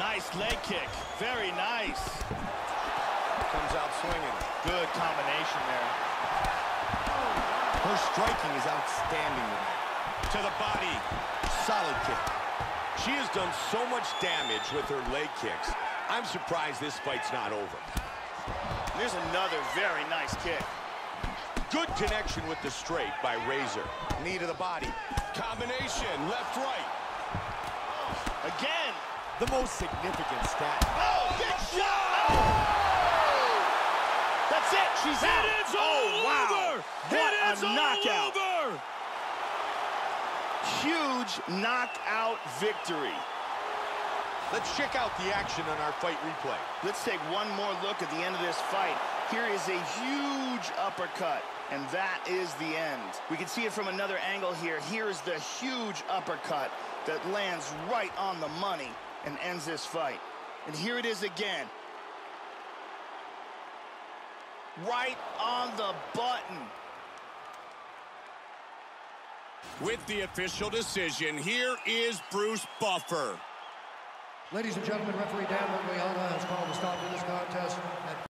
Nice leg kick. Very nice. Comes out swinging. Good combination there. Her striking is outstanding. To the body. Solid kick. She has done so much damage with her leg kicks. I'm surprised this fight's not over. There's another very nice kick. Good connection with the straight by Razor. Knee to the body. Combination, left, right. Again. The most significant stat. Oh, big shot! Oh! That's it. She's out. It is oh, wow. Over. What it is a knockout. Over. Huge knockout victory. Let's check out the action on our fight replay. Let's take one more look at the end of this fight. Here is a huge uppercut, and that is the end. We can see it from another angle here. Here is the huge uppercut that lands right on the money and ends this fight. And here it is again. Right on the button. With the official decision, here is Bruce Buffer. Ladies and gentlemen, referee Dan Moriarty has called a stop to this contest at